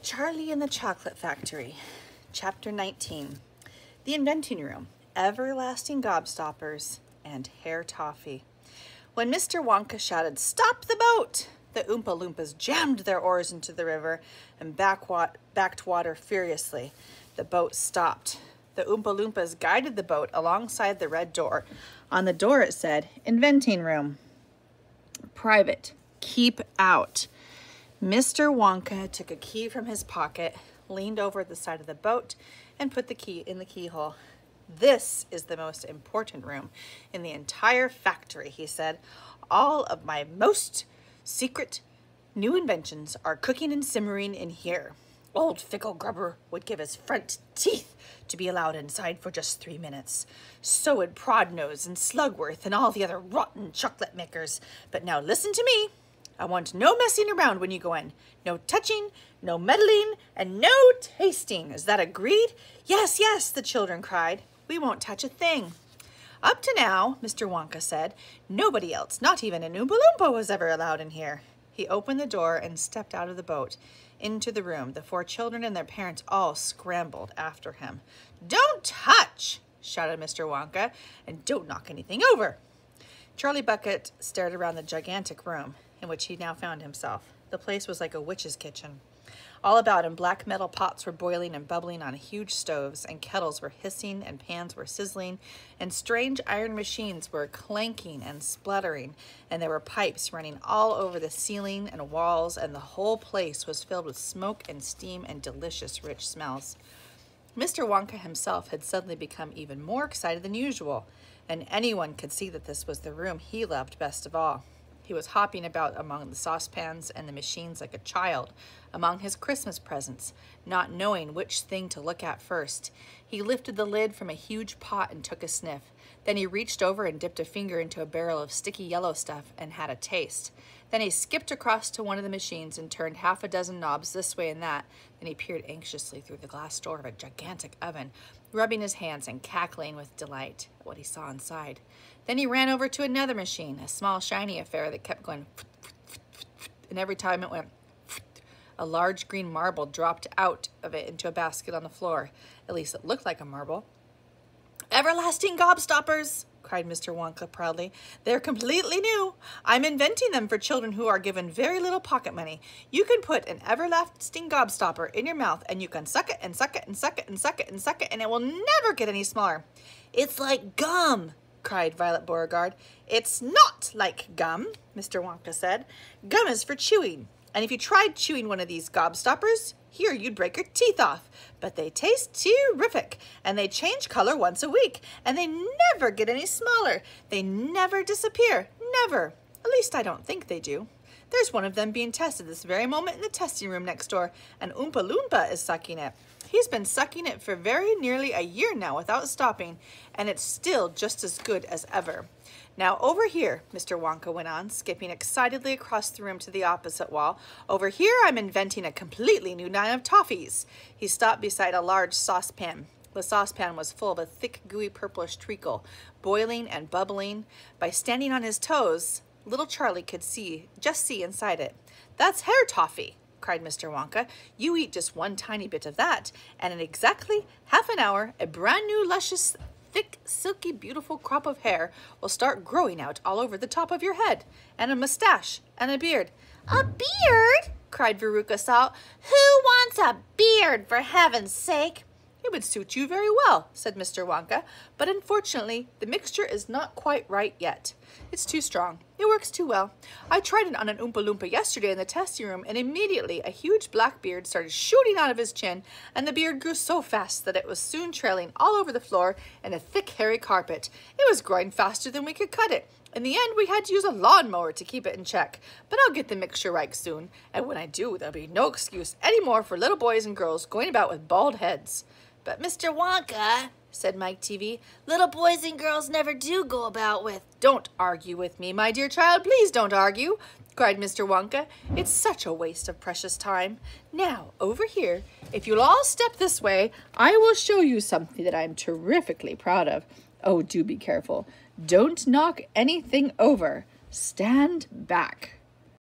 Charlie and the Chocolate Factory, Chapter 19, The Inventing Room, Everlasting Gobstoppers, and Hair Toffee. When Mr. Wonka shouted, "Stop the boat!" the Oompa Loompas jammed their oars into the river and backed water furiously. The boat stopped. The Oompa Loompas guided the boat alongside the red door. On the door it said, "Inventing Room. Private. Keep out." Mr. Wonka took a key from his pocket, leaned over the side of the boat, and put the key in the keyhole. "This is the most important room in the entire factory," he said. "All of my most secret new inventions are cooking and simmering in here. Old Fickle Grubber would give his front teeth to be allowed inside for just 3 minutes. So would Prodnose and Slugworth and all the other rotten chocolate makers. But now listen to me. I want no messing around when you go in. No touching, no meddling, and no tasting. Is that agreed?" "Yes, yes," the children cried. "We won't touch a thing." "Up to now," Mr. Wonka said, "nobody else, not even an Oompa Loompa, was ever allowed in here." He opened the door and stepped out of the boat into the room. The 4 children and their parents all scrambled after him. "Don't touch!" shouted Mr. Wonka, "and don't knock anything over." Charlie Bucket stared around the gigantic room in which he now found himself. The place was like a witch's kitchen. All about him, black metal pots were boiling and bubbling on huge stoves, and kettles were hissing, and pans were sizzling, and strange iron machines were clanking and spluttering, and there were pipes running all over the ceiling and walls, and the whole place was filled with smoke and steam and delicious rich smells. Mr. Wonka himself had suddenly become even more excited than usual, and anyone could see that this was the room he loved best of all. He was hopping about among the saucepans and the machines like a child among his Christmas presents, not knowing which thing to look at first. He lifted the lid from a huge pot and took a sniff. Then he reached over and dipped a finger into a barrel of sticky yellow stuff and had a taste. Then he skipped across to one of the machines and turned half a dozen knobs this way and that. Then he peered anxiously through the glass door of a gigantic oven, rubbing his hands and cackling with delight at what he saw inside. Then he ran over to another machine, a small shiny affair that kept going, and every time it went, a large green marble dropped out of it into a basket on the floor. At least it looked like a marble. "Everlasting Gobstoppers!" cried Mr. Wonka proudly. "They're completely new. I'm inventing them for children who are given very little pocket money. You can put an everlasting gobstopper in your mouth, and you can suck it and suck it and suck it and suck it and suck it, and it will never get any smaller." "It's like gum!" cried Violet Beauregarde. "It's not like gum," Mr. Wonka said. "Gum is for chewing, and if you tried chewing one of these gobstoppers, here you'd break your teeth off. But they taste terrific, and they change color once a week, and they never get any smaller. They never disappear, never. At least I don't think they do. There's one of them being tested this very moment in the testing room next door, and Oompa Loompa is sucking it. He's been sucking it for very nearly a year now without stopping, and it's still just as good as ever. Now over here," Mr. Wonka went on, skipping excitedly across the room to the opposite wall, "over here I'm inventing a completely new line of toffees." He stopped beside a large saucepan. The saucepan was full of a thick, gooey, purplish treacle, boiling and bubbling. By standing on his toes, little Charlie could just see inside it. "That's hair toffee!" cried Mr. Wonka. "You eat just one tiny bit of that, and in exactly half an hour, a brand new, luscious, thick, silky, beautiful crop of hair will start growing out all over the top of your head, and a mustache, and a beard." "A beard?" cried Veruca Salt. "Who wants a beard, for heaven's sake?" "It would suit you very well," said Mr. Wonka, "but unfortunately the mixture is not quite right yet. It's too strong. It works too well. I tried it on an Oompa Loompa yesterday in the testing room, and immediately a huge black beard started shooting out of his chin, and the beard grew so fast that it was soon trailing all over the floor in a thick, hairy carpet. It was growing faster than we could cut it. In the end, we had to use a lawnmower to keep it in check. But I'll get the mixture right soon, and when I do, there'll be no excuse anymore for little boys and girls going about with bald heads." "But Mr. Wonka," said Mike TV, "little boys and girls never do go about with—" "Don't argue with me, my dear child. Please don't argue," cried Mr. Wonka. "It's such a waste of precious time. Now, over here, if you'll all step this way, I will show you something that I'm terrifically proud of. Oh, do be careful. Don't knock anything over. Stand back."